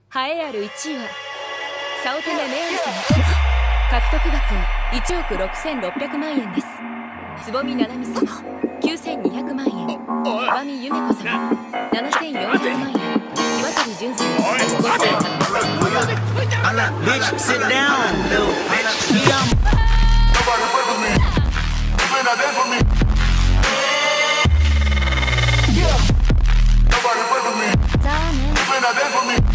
栄えある1位は早乙女メアリ様。獲得額は1億6600万円です。坪見七海様9200万円、馬見由美子様7400万円、岩鳥純さん5800万円。